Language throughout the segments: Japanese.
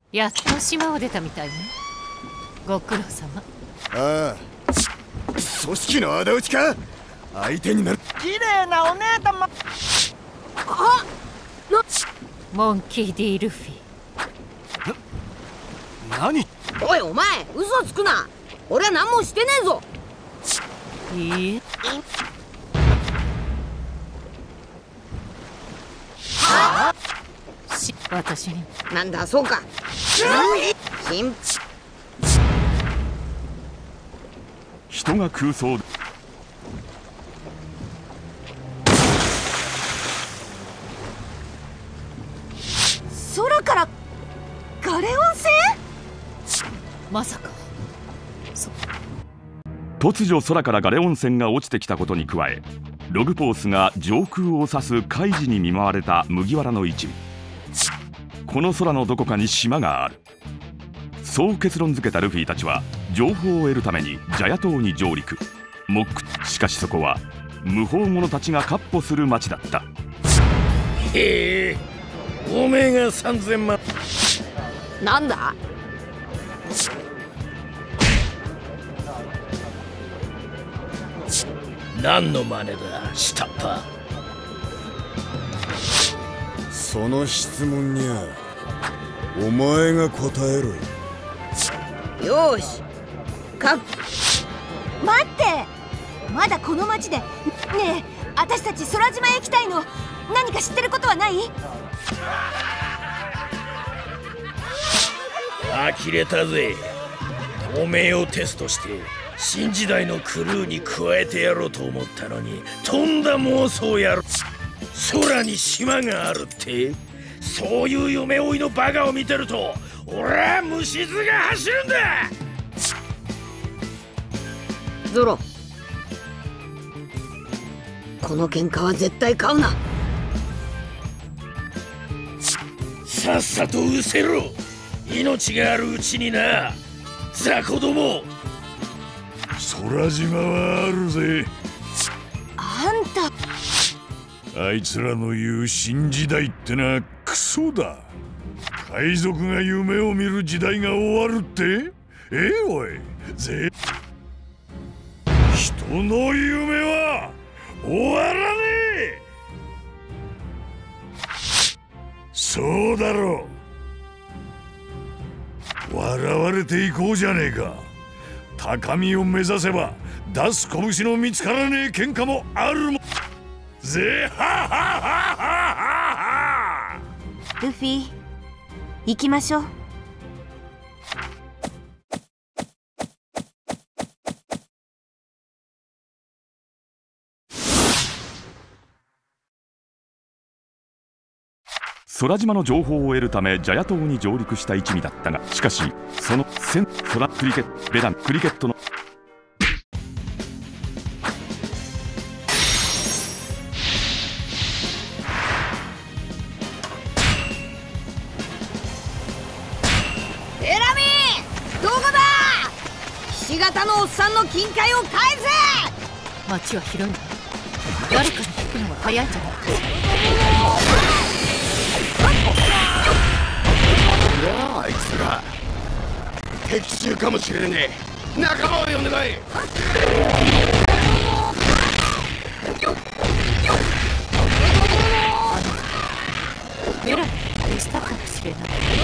やっと島を出たみたいね。ご苦労様。 ああ、組織の仇討ちか。相手になる。 綺麗なお姉様。 モンキー・ディ・ルフィ。 何？ おいお前、嘘つくな。俺は何もしてねえぞ。 いいえ。私に。 なんだそうか。 人が空想。 空からガレオン星？ まさか。 突如空からガレオン船が落ちてきたことに加え、ログポースが上空を指す海事に見舞われた麦わらの一味。この空のどこかに島がある、そう結論付けたルフィたちは情報を得るためにジャヤ島に上陸。しかしそこは無法者たちが闊歩する町だった。 へえ、おめえが3000万。 なんだ？ 何の真似だ、下っ端。 その質問にはお前が答えろよ。 よし。 待って、まだこの町で。ねえ、私たち空島へ行きたいの。何か知ってることはない？ 呆れたぜ。おめえをテストして新時代のクルーに加えてやろうと思ったのに、とんだ妄想やろ。空に島があるって、そういう夢追いのバカを見てると俺は虫唾が走るんだ。 ゾロ、この喧嘩は絶対買うな。 さっさと失せろ。命があるうちにな、雑魚ども。 空島はあるぜ。 あんた。 あいつらの言う新時代ってのはクソだ。海賊が夢を見る時代が終わるって？おい、人の夢は終わらねえ。そうだろう。笑われていこうじゃねえか。高みを目指せば出す拳の見つからねえ喧嘩もあるもんぜ。はははは。 ルフィ、行きましょう。 空島の情報を得るためジャヤ島に上陸した一味だったが、しかしその空クリケットベダンクリケットのエラミー、どこだ？ひし形のおっさんの金塊を返せ。 町は広いな。誰かに聞くのが早いんじゃないか。 あいつら敵襲かもしれねえ。仲間を呼んでこい。 ベラにしたかもしれない。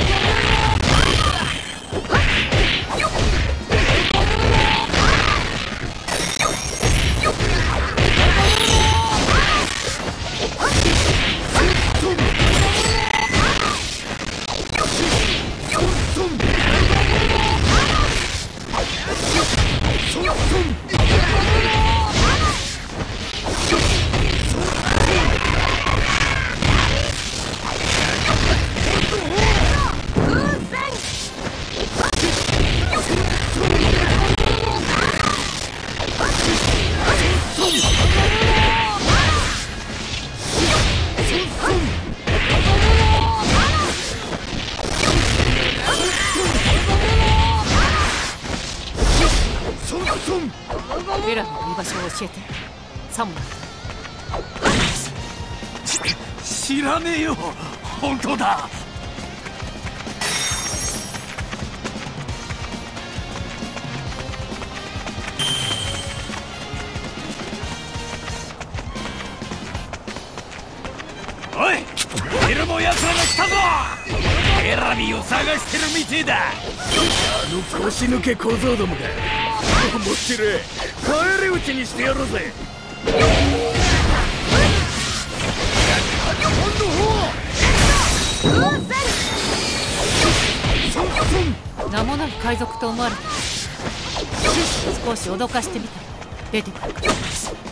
ベラの居場所を教えて。サムライ。 知らねえよ。本当だ。 ルも奴らが来たぞ。エラビーを探してるみてえだ。あの腰抜け小僧どもが面白い。帰り討ちにしてやろうぜ。 名もない海賊と思われた。少し脅かしてみたら出てくるから。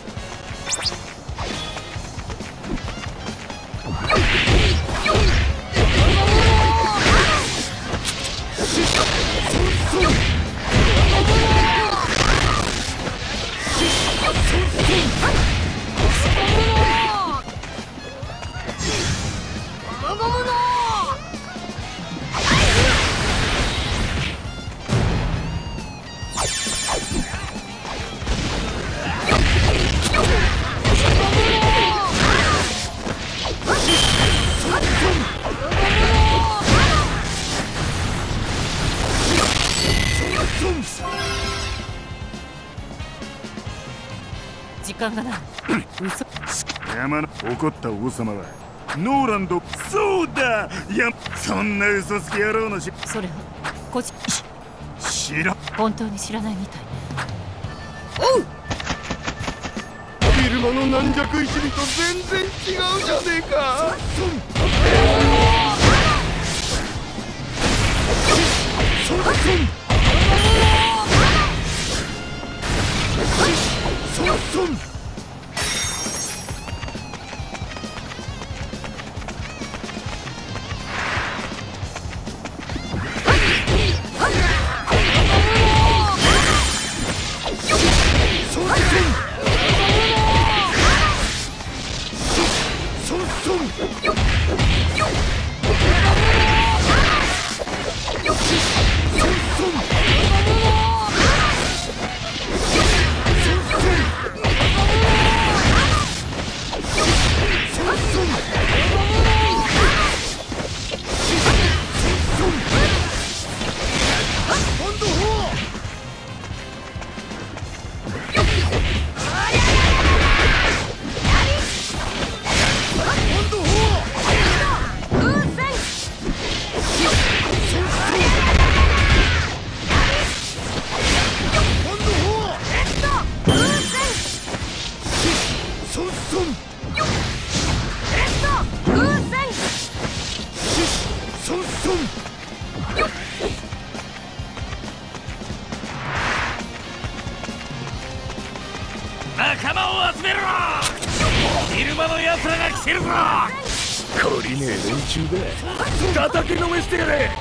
時間がない。嘘。 山の怒った王様はノーランド。そうだ。いや、そんな嘘つき野郎のそれはこち知ら。 本当に知らないみたい。 おう。昼間の軟弱一味と全然違うじゃねえか。 仲間を集めろ。昼間の奴らが来てるぞ。懲りねえ連中だ。叩きのめしてやれ。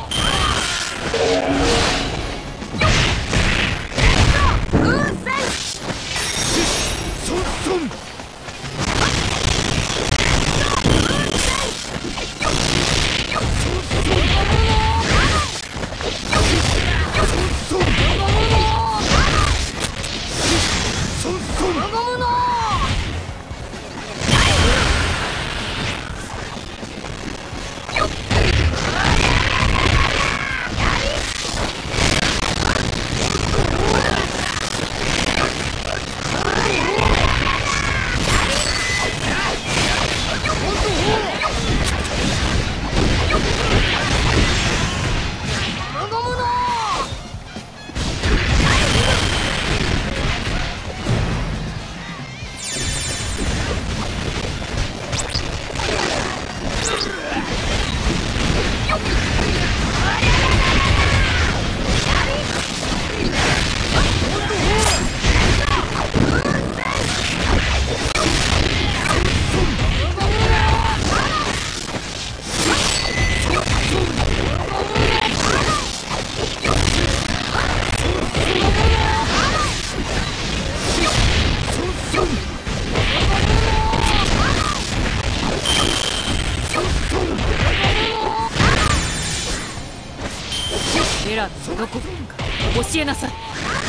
エラーどこか教えなさい。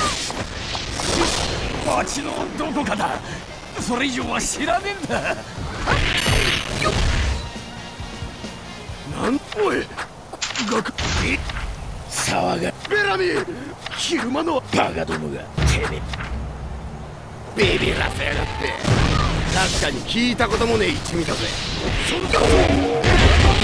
町のどこかだ。それ以上は知らねえんだ。なんおい騒がベラミー。昼間のバカどもがてめえビビらせやがって。確かに聞いたこともねえ一味だぜ。そんな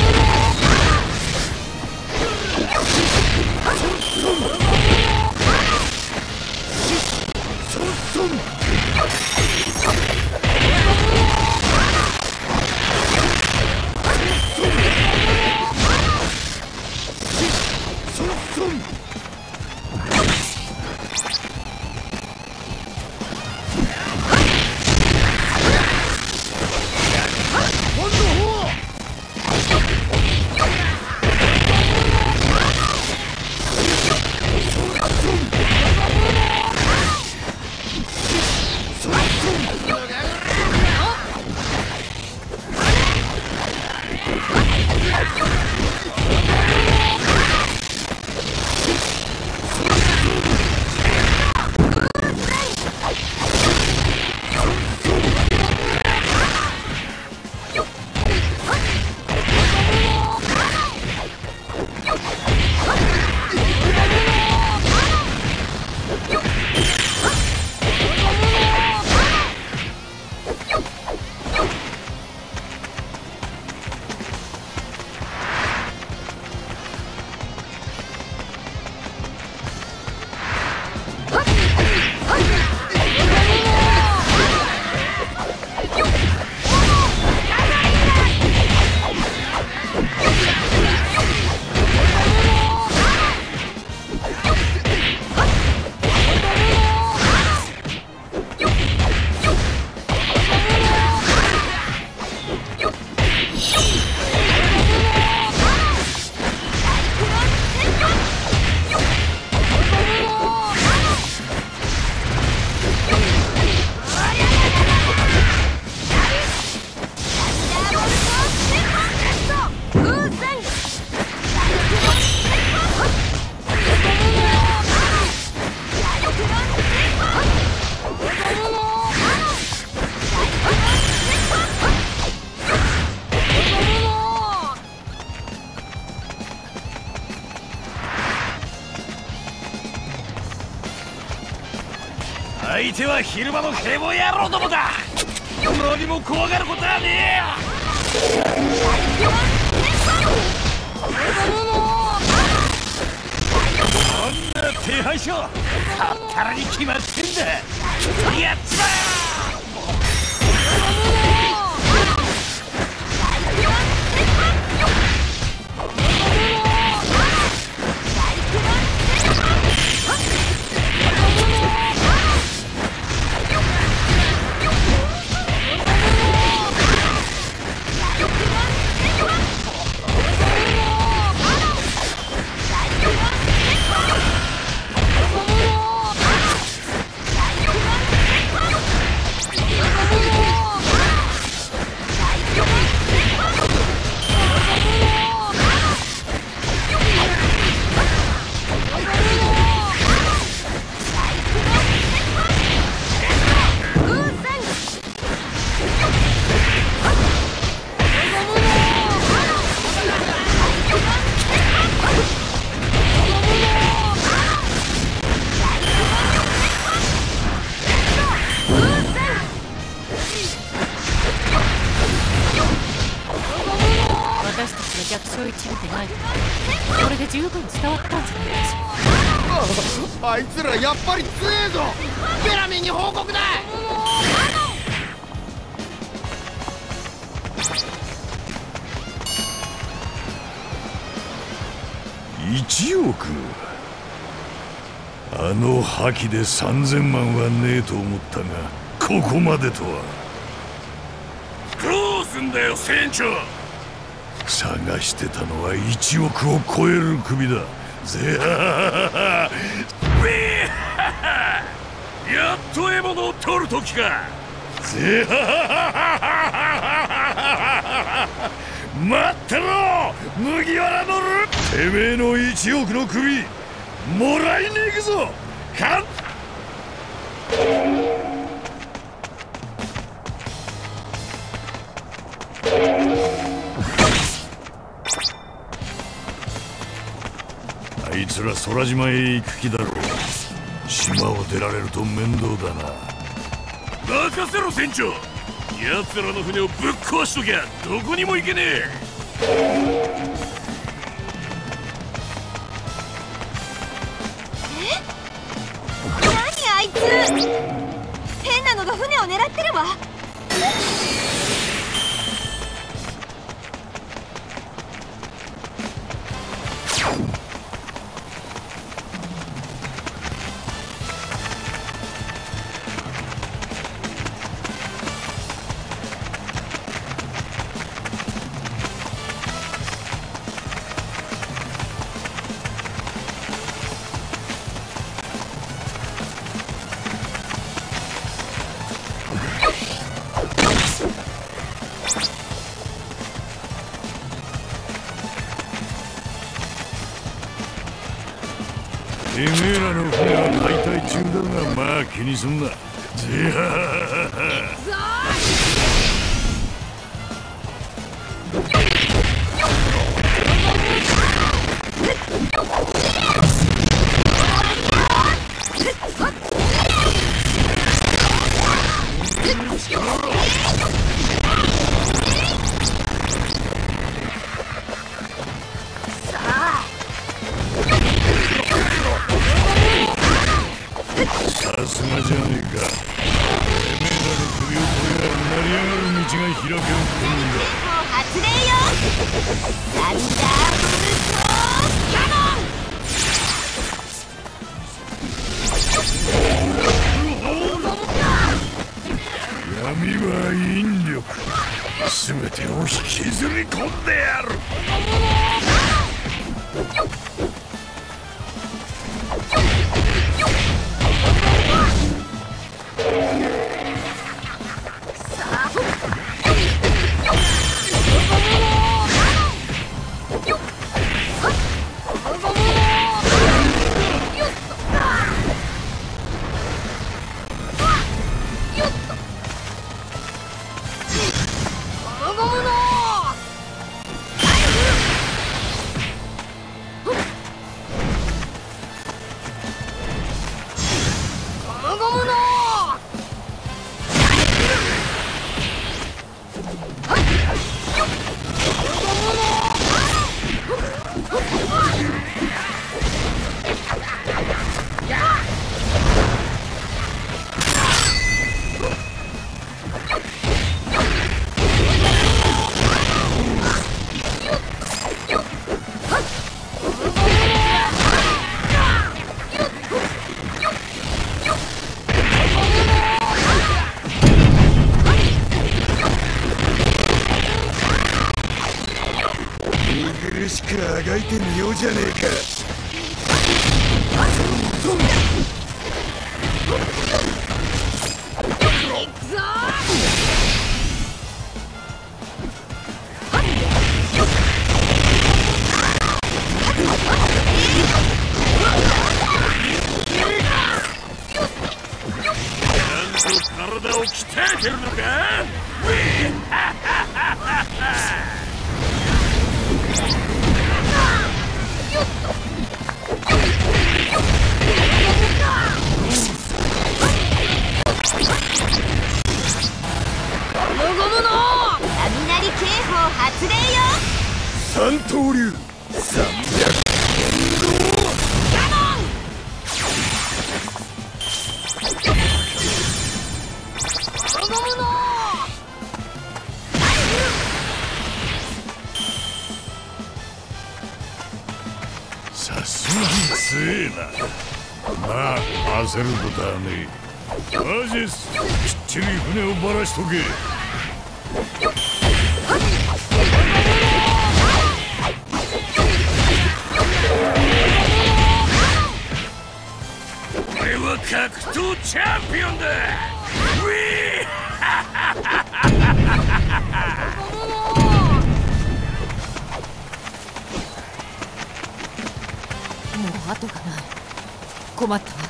相手は昼間のヘボ野郎どもだ。何も怖がることはねえよ。こんな手配書はったらに決まってんだ。やっちまえ。 私たちが逆襲一味でないからこれで十分伝わったんじゃないでしょうか。 あいつらやっぱり強えぞ。ベラミンに報告だ。 1億。あの覇気で3000万はねえと思ったが、ここまでとは。 どうすんだよ船長。 探してたのは1億を超える首だ。ぜはやっと獲物を取る時か。 ぜ待ってろ麦わらのル。てめえの1億の首もらいに行くぞ。あいつら空島へ行く気だろう。島を出られると面倒だな。 任せろ船長。奴らの船をぶっ壊しときゃどこにも行けねえ。 何あいつ、変なのが船を狙ってるわ。 てめえらの船は解体中だが、まあ気にすんな。ぜはさすがじゃねえか。てめえらの首を取りゃ成り上がる道が開けるってんだ。 発令よ。サンダーボルトキャノン。 闇は引力。全てを引きずり込んでやる。 かがいてみようじゃねえか。 体を鍛えてるのか。 雷警報発令よ。 三刀流300 さすがに強えな。まあ焦ることはねえ。マジェス、きっちり船をばらしとけ。 俺は格闘チャンピオンだ。ウィーもう後がない。困ったわ。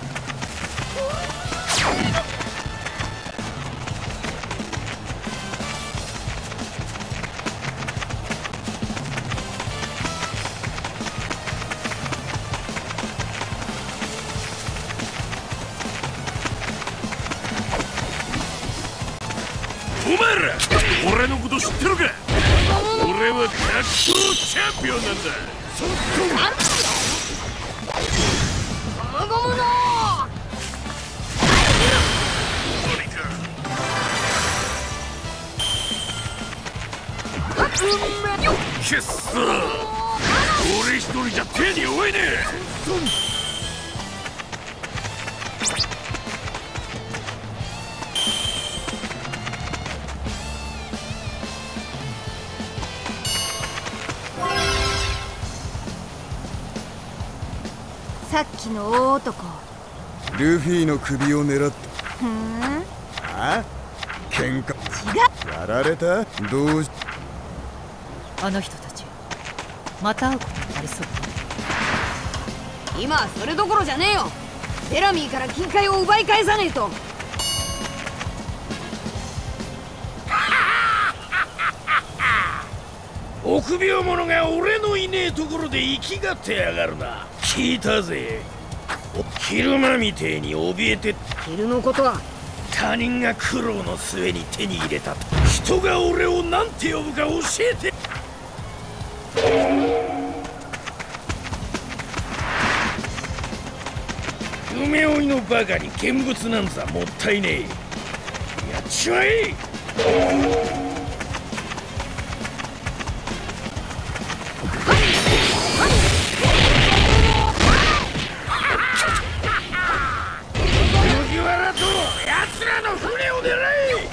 お前ら、俺のこと知ってるか。俺は格闘チャンピオンなんだ。くっそ、俺一人じゃ手に負えねえ。 さっきの大男。 ルフィの首を狙った。 ふん。 あ？喧嘩違う。 やられた？どうしあの人たちまた会うことになりそうだ。 今はそれどころじゃねえよ。ベラミーから金塊を奪い返さねえと。 臆病者が俺のいねえところで生きがってやがるな。聞いたぜ。昼間みてえに怯えて、 昼のことは他人が苦労の末に手に入れたと。人が俺をなんて呼ぶか教えて。梅追いのバカに見物なんざもったいねえ。やっちまえ。麦わらと奴らの船を狙え。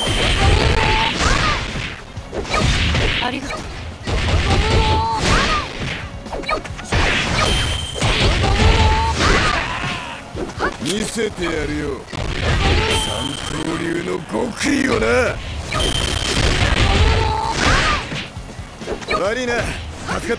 ありがとう。 見せてやるよ。三刀流の極意をな。悪いな、助かった。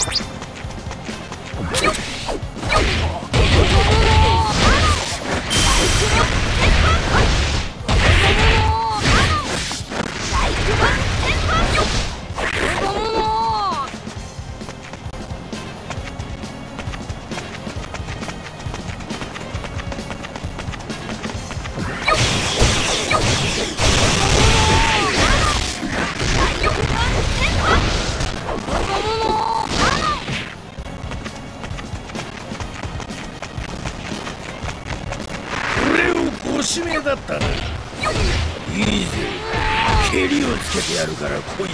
指名だったな。いいぜ、蹴りをつけてやるから来いよ。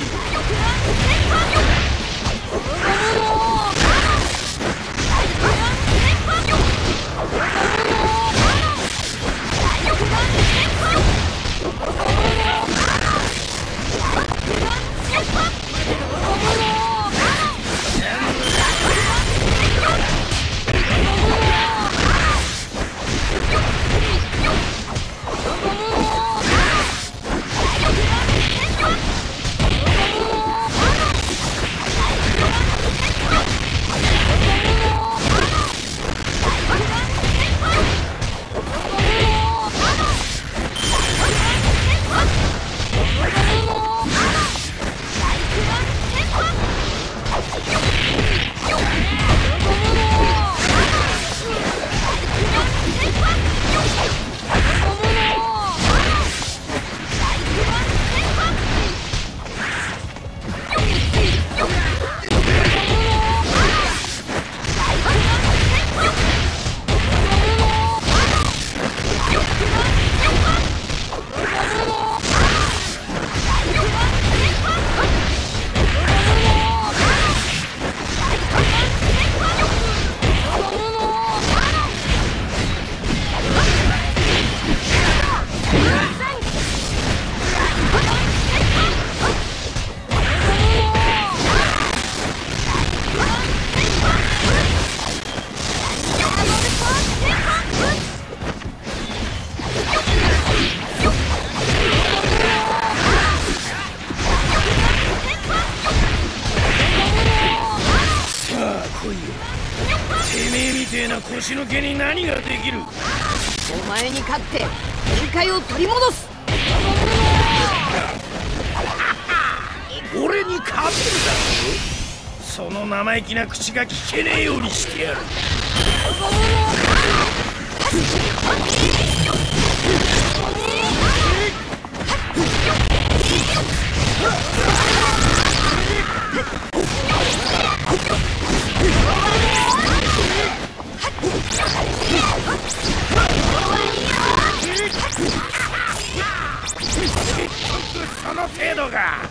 腰抜けに何ができる。 お前に勝って限界を取り戻す。 俺に勝てるだろ。その生意気な口が聞けねえようにしてやる。その程度が。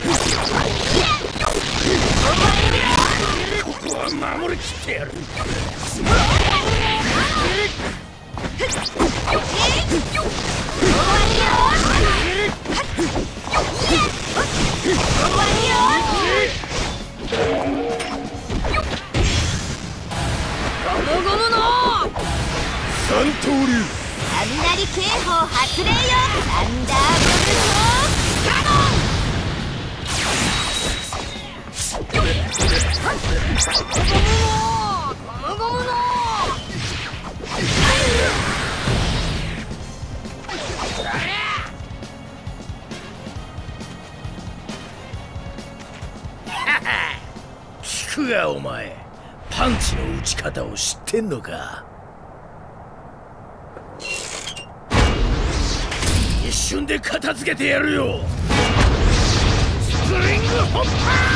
ここは守りきってやる。 ゴムゴムの三刀流雷警報発令よ。サンダーボルトカノン。ゴムゴムの聞くがお前、パンチの打ち方を知ってんのか。一瞬で片付けてやるよ。スプリングホッパ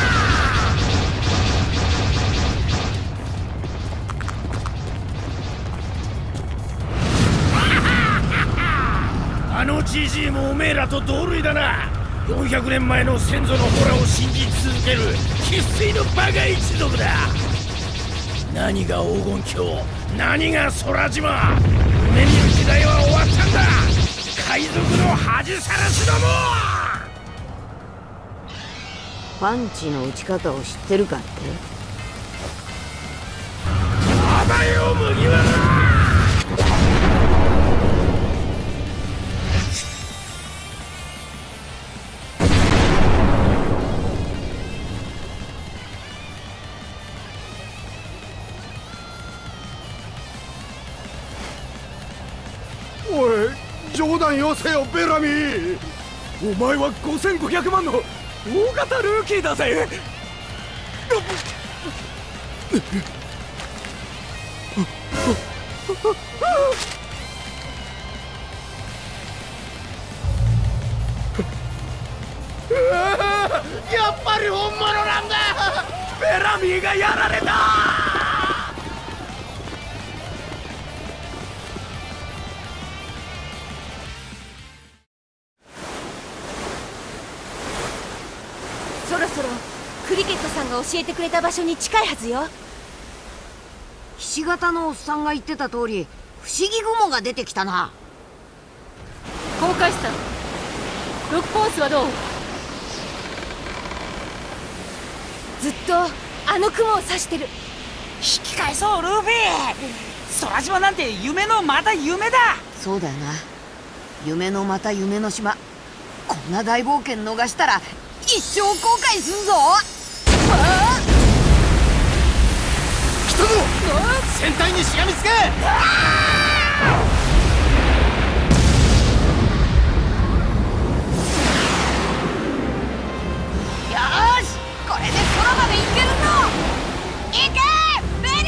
ー。あのジジイもおめえらと同類だな。400年前の先祖のホラを信じ続ける生粋のバカ一族だ。何が黄金鏡、何が空島、夢見る時代は終わったんだ。海賊の恥さらしども。 パンチの打ち方を知ってるかって。 あばよ麦わら。 冗談よせよベラミー。お前は5500万の大型ルーキーだぜ。やっぱり本物なんだ。ベラミーがやられた。 そろそろクリケットさんが教えてくれた場所に近いはずよ。 ひし形のおっさんが言ってた通り、不思議雲が出てきたな。 公開したロックポースはどう？ ずっとあの雲を指してる。 引き返そうルフィ。空島なんて夢のまた夢だ。 そうだよな、夢のまた夢の島。こんな大冒険逃したら一生後悔すんぞ。 来たぞ。船体にしがみつけ。 よし、これで空まで行けるぞ。行けベリ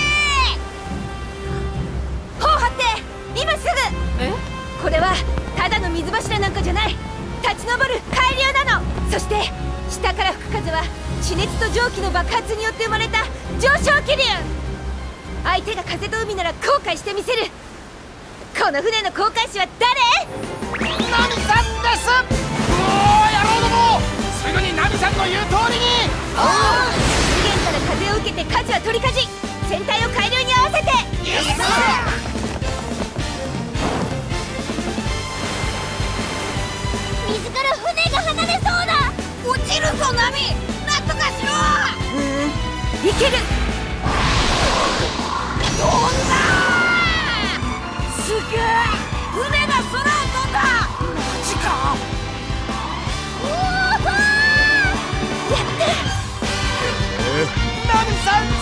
ー。 頬張って今すぐ。 え？ これはただの水柱なんかじゃない。立ち上る海流なの。そして下から吹く風は地熱と蒸気の爆発によって生まれた上昇気流。相手が風と海なら後悔してみせる。この船の航海士は誰？ ナミさんです。おお野郎ども、すぐにナミさんの言う通りに。 資源から風を受けて舵は取り舵。船体を海流に合わせて。 イエス。 水から船が離れそうだ。 落ちるぞナミ、なんとかしろ。 いける。 飛んだ。すげえ、船が空を飛んだ。 マジか。 やった。 ナミさん